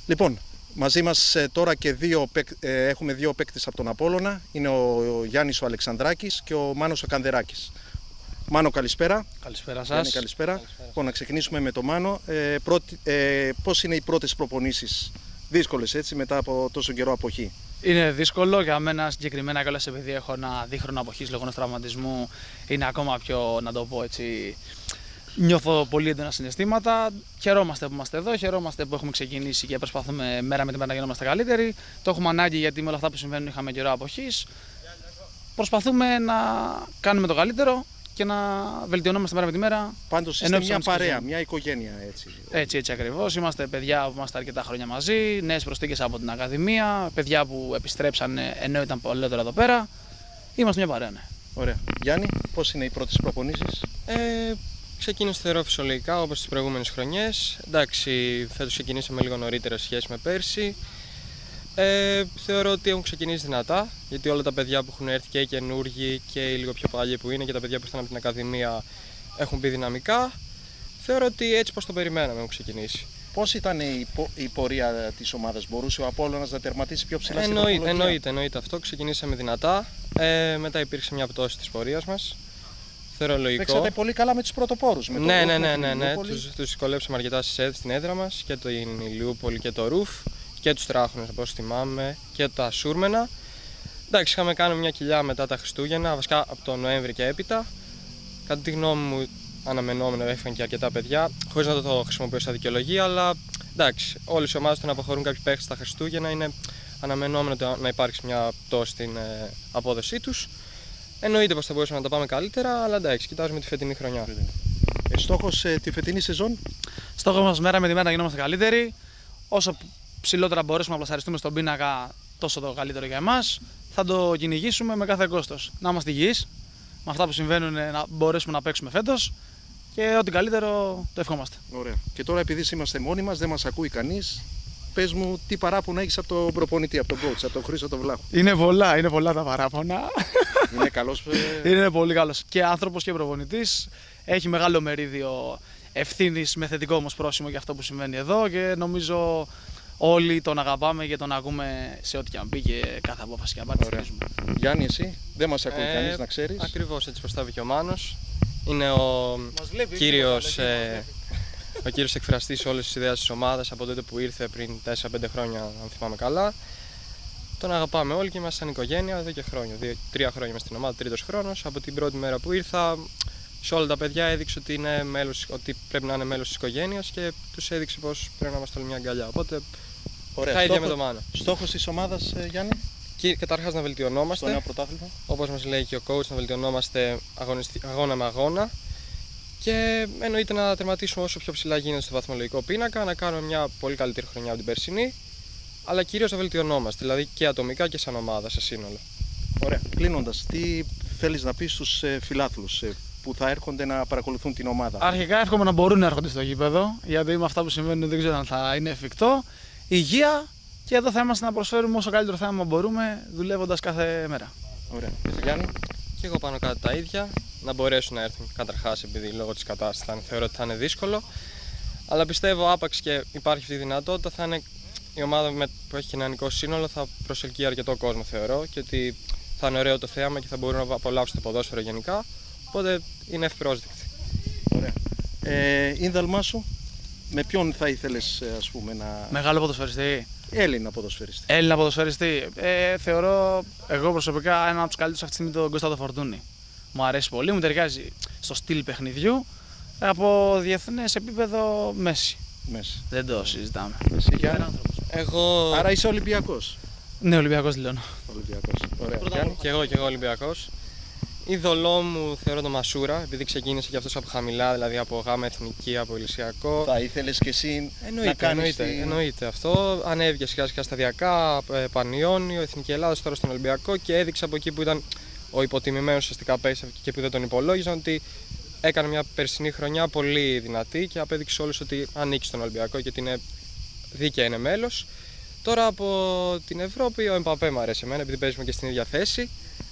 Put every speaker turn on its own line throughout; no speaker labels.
Λοιπόν, μαζί μας τώρα και έχουμε δύο παίκτες από τον Απόλλωνα. Είναι ο Γιάννης ο Αλεξανδράκης και ο Μάνος ο Κανδεράκης. Μάνο, καλησπέρα.
Καλησπέρα σας.
Γιάννη, καλησπέρα. Λοιπόν, να ξεκινήσουμε με τον Μάνο. Πώς είναι οι πρώτες προπονήσεις? Δύσκολες, έτσι, μετά από τόσο καιρό αποχή?
Είναι δύσκολο για μένα συγκεκριμένα κιόλας, επειδή έχω ένα δίχρονο αποχής λόγω ενός τραυματισμού. Είναι ακόμα πιο, να το πω έτσι, νιώθω πολύ έντονα συναισθήματα. Χαιρόμαστε που είμαστε εδώ, χαιρόμαστε που έχουμε ξεκινήσει και προσπαθούμε μέρα με τη μέρα να γινόμαστε καλύτεροι. Το έχουμε ανάγκη, γιατί με όλα αυτά που συμβαίνουν είχαμε καιρό αποχής. Προσπαθούμε να κάνουμε το καλύτερο και να βελτιωνόμαστε μέρα με τη μέρα.
Πάντως είστε μια παρέα, μια οικογένεια, έτσι.
Έτσι ακριβώς. Είμαστε παιδιά που είμαστε αρκετά χρόνια μαζί, νέες προσθήκες από την Ακαδημία, παιδιά που επιστρέψαν ενώ ήταν παλαιότερα εδώ πέρα. Είμαστε μια παρέα, ναι.
Ωραία. Γιάννη, πώς είναι οι πρώτες προπονήσεις?
Ξεκίνησε θεωρώ φυσιολογικά όπως τις προηγούμενες χρονιές. Εντάξει, φέτος ξεκινήσαμε λίγο νωρίτερα σε σχέση με πέρσι. Θεωρώ ότι έχουν ξεκινήσει δυνατά, γιατί όλα τα παιδιά που έχουν έρθει, και οι καινούργοι και οι λίγο πιο παλιοί που είναι, και τα παιδιά που ήρθαν από την Ακαδημία, έχουν μπει δυναμικά. Θεωρώ ότι έτσι πως το περιμέναμε έχουν ξεκινήσει.
Πώς ήταν η πορεία της ομάδας? Μπορούσε ο Απόλλωνας να τερματίσει πιο ψηλά στην βαθμολογία?
Εννοείται αυτό. Ξεκινήσαμε δυνατά. Μετά υπήρξε μια πτώση της πορείας μας. Θεωρώ λογικό.
Παίξατε πολύ καλά με τους πρωτοπόρους.
Ναι. Τους δυσκολέψαμε αρκετά στην έδρα μας, και το Ηλιούπολη και το Ρουφ, και τους Τράχονες όπως θυμάμαι, και τα Σούρμενα. Εντάξει, είχαμε κάνει μια κοιλιά μετά τα Χριστούγεννα, βασικά από τον Νοέμβρη και έπειτα. Κατά τη γνώμη μου, αναμενόμενο, έφυγαν και αρκετά παιδιά, χωρίς να το χρησιμοποιώ σαν δικαιολογία, αλλά εντάξει, όλες οι ομάδες όταν αποχωρούν κάποιοι παίκτες στα Χριστούγεννα είναι αναμενόμενο να υπάρξει μια πτώση στην απόδοσή τους. Εννοείται πως θα μπορούσαμε να τα πάμε καλύτερα, αλλά εντάξει, κοιτάζουμε τη φετινή χρονιά.
Στόχος τη φετινή σεζόν?
Στόχος μας μέρα με τη μέρα να γινόμαστε καλύτεροι. Όσο ψηλότερα μπορέσουμε να πλασαριστούμε στον πίνακα, τόσο το καλύτερο για εμάς. Θα το κυνηγήσουμε με κάθε κόστος. Να είμαστε υγιείς, με αυτά που συμβαίνουν να μπορέσουμε να παίξουμε φέτος, και ό,τι καλύτερο το ευχόμαστε.
Ωραία. Και τώρα, επειδή είμαστε μόνοι μας, δεν μας ακούει κανείς, πες μου τι παράπονα έχεις από τον προπονητή, από τον coach, από τον Χρήστο τον Βλάχο?
Είναι πολλά τα παράπονα.
Είναι καλός.
Είναι πολύ καλός και άνθρωπος και προπονητής. Έχει μεγάλο μερίδιο ευθύνης, με θετικό όμως πρόσημο για αυτό που συμβαίνει εδώ, και νομίζω όλοι τον αγαπάμε και τον ακούμε σε ό,τι και αν πει και κάθε απόφαση και αν πάρει.
Γιάννη, εσύ δεν μας ακούει κανείς, να ξέρεις.
Ακριβώς έτσι πως τα είπε και ο Μάνος. Είναι ο κύριος εκφραστής όλες τις ιδέες της ομάδας από τότε που ήρθε πριν 4-5 χρόνια, αν θυμάμαι καλά. Τον αγαπάμε όλοι και είμαστε σαν οικογένεια εδώ και χρόνια. 3 χρόνια είμαστε στην ομάδα, τρίτος χρόνος. Από την πρώτη μέρα που ήρθα, σε όλα τα παιδιά έδειξε ότι πρέπει να είναι μέλος της οικογένειας, και τους έδειξε πως πρέπει να είμαστε όλοι μια αγκαλιά. Οπότε τα ίδια με τον Μάνο.
Στόχος της ομάδας, Γιάννη?
Καταρχάς να βελτιωνόμαστε.
Στο νέο πρωτάθλημα.
Όπως μας λέει και ο coach, να βελτιωνόμαστε αγώνα με αγώνα. Και εννοείται να τερματίσουμε όσο πιο ψηλά γίνεται στο βαθμολογικό πίνακα, να κάνουμε μια πολύ καλύτερη χρονιά από την περσινή, αλλά κυρίως να βελτιωνόμαστε, δηλαδή και ατομικά και σαν ομάδα, σε σύνολο.
Ωραία. Κλείνοντας, τι θέλεις να πεις στους φιλάθλους που θα έρχονται να παρακολουθούν την ομάδα?
Αρχικά εύχομαι να μπορούν να έρχονται στο γήπεδο, γιατί με αυτά που συμβαίνουν δεν ξέρω αν θα είναι εφικτό. Υγεία, και εδώ θα είμαστε να προσφέρουμε όσο καλύτερο θέαμα μπορούμε, δουλεύοντας κάθε μέρα.
Ωραία. Γιάννη?
Και εγώ πάνω κάτω τα ίδια. Να μπορέσουν να έρθουν καταρχάς, επειδή λόγω της κατάστασης θεωρώ ότι θα είναι δύσκολο. Αλλά πιστεύω άπαξ και υπάρχει αυτή η δυνατότητα, θα είναι η ομάδα που έχει κοινωνικό σύνολο, θα προσελκύει αρκετό κόσμο θεωρώ, και ότι θα είναι ωραίο το θέαμα και θα μπορούν να απολαύσουν το ποδόσφαιρο γενικά. Οπότε είναι ευπρόσδεκτη.
Ωραία. Ίνδαλμά σου, με ποιον θα ήθελες, ας πούμε, να...
Μεγάλο ποδοσφαιριστή.
Έλληνα ποδοσφαιριστή.
Έλληνα ποδοσφαιριστή. Θεωρώ εγώ προσωπικά έναν από τους καλύτερους αυτή τη στιγμή τον Κωνσταντό Φορτούνη. Μου αρέσει πολύ, μου ταιριάζει στο στυλ παιχνιδιού. Από διεθνές επίπεδο, Μέση. Δεν το συζητάμε.
Εσύ, Γιάννη?
Εγώ...
Άρα είσαι Ολυμπιακός?
Ναι, Ολυμπιακός δηλώνω.
Ολυμπιακός. Ωραία.
Και εγώ Ολυμπιακός. Είδωλό μου θεωρώ τον Μασούρα, επειδή ξεκίνησε και αυτός από χαμηλά, δηλαδή από γάμα εθνική, από ηλικιακό.
Θα ήθελες και εσύ να κάνεις?
Εννοείται αυτό. Ανέβηκε σιγά σιγά σταδιακά, Πανιόνιο, Εθνική Ελλάδα, τώρα στον Ολυμπιακό, και έδειξε από εκεί που ήταν ο υποτιμημένος ουσιαστικά παίκτης και που δεν τον υπολόγιζαν, ότι έκανε μια περσινή χρονιά πολύ δυνατή και απέδειξε όλους ότι ανήκει στον Ολυμπιακό και ότι είναι δίκαια, είναι μέλος. Τώρα από την Ευρώπη ο Εμπαπέ μου αρέσει εμένα, επειδή παίζουμε και στην ίδια θέση.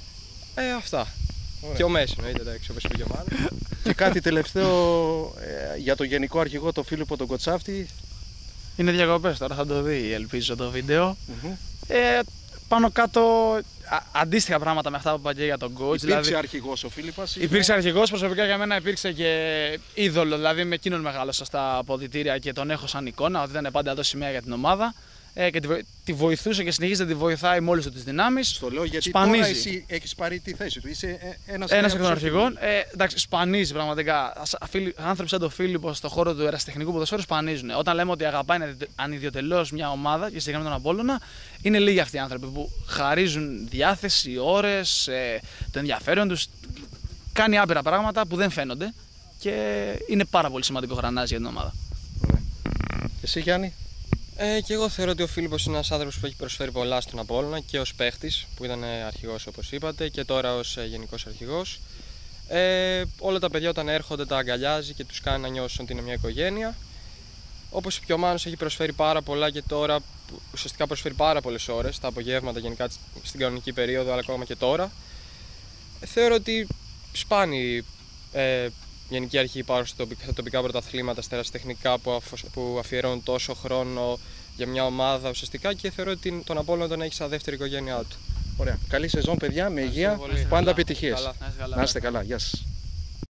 Αυτά. Ωραία. Και ο Μέση, εννοείται, εντάξει, όπως είπε και ο Μάνος.
Και κάτι τελευταίο για το γενικό αρχηγό, τον Φίλιππο τον Κοτσάφτη.
Είναι διακοπές τώρα, θα το δει, ελπίζω, το βίντεο. Πάνω κάτω αντίστοιχα πράγματα με αυτά που είπα και για τον coach.
Υπήρξε αρχηγός ο Φίλιππας.
Υπήρξε αρχηγός, προσωπικά για μένα υπήρξε και είδωλο. Δηλαδή με εκείνον μεγάλωσα στα αποδυτήρια και τον έχω σαν εικόνα, ότι ήταν πάντα εδώ σημαία για την ομάδα. Και τη βοηθούσε και συνεχίζει να τη βοηθάει με όλες τις δυνάμεις.
Στο λέω γιατί
σπανίζει.
Τώρα εσύ έχεις πάρει τη θέση του. Είσαι ένας
εκ των αρχηγών. Εντάξει, σπανίζει πραγματικά. Άνθρωποι σαν τον Φίλιππο στον χώρο του ερασιτεχνικού ποδοσφαίρου σπανίζουν. Όταν λέμε ότι αγαπάει ανιδιοτελώς μια ομάδα και συγκεκριμένα τον Απόλλωνα, είναι λίγοι αυτοί οι άνθρωποι που χαρίζουν διάθεση, ώρες, το ενδιαφέρον τους. Κάνει άπειρα πράγματα που δεν φαίνονται και είναι πάρα πολύ σημαντικό γρανάζι για την ομάδα.
Εσύ, Γιάννη.
Και εγώ θεωρώ ότι ο Φίλιππος είναι ένας άνθρωπος που έχει προσφέρει πολλά στον Απόλλωνα και ως παίχτης, που ήταν αρχηγός όπως είπατε, και τώρα ως γενικός αρχηγός. Όλα τα παιδιά όταν έρχονται τα αγκαλιάζει και τους κάνει να νιώσουν ότι είναι μια οικογένεια. Όπως και ο Μάνος έχει προσφέρει πάρα πολλά και τώρα ουσιαστικά προσφέρει πάρα πολλές ώρες, τα απογεύματα γενικά στην κανονική περίοδο, αλλά ακόμα και τώρα. Θεωρώ ότι σπάνιοι γενική αρχή υπάρχουν στα τοπικά πρωταθλήματα, στα ερασιτεχνικά που αφιερώνουν τόσο χρόνο για μια ομάδα ουσιαστικά, και θεωρώ ότι τον Απόλλωνα τον έχει σαν δεύτερη οικογένειά του.
Ωραία. Καλή σεζόν, παιδιά, με υγεία, πάντα επιτυχίες. Να είστε καλά. Γεια σας.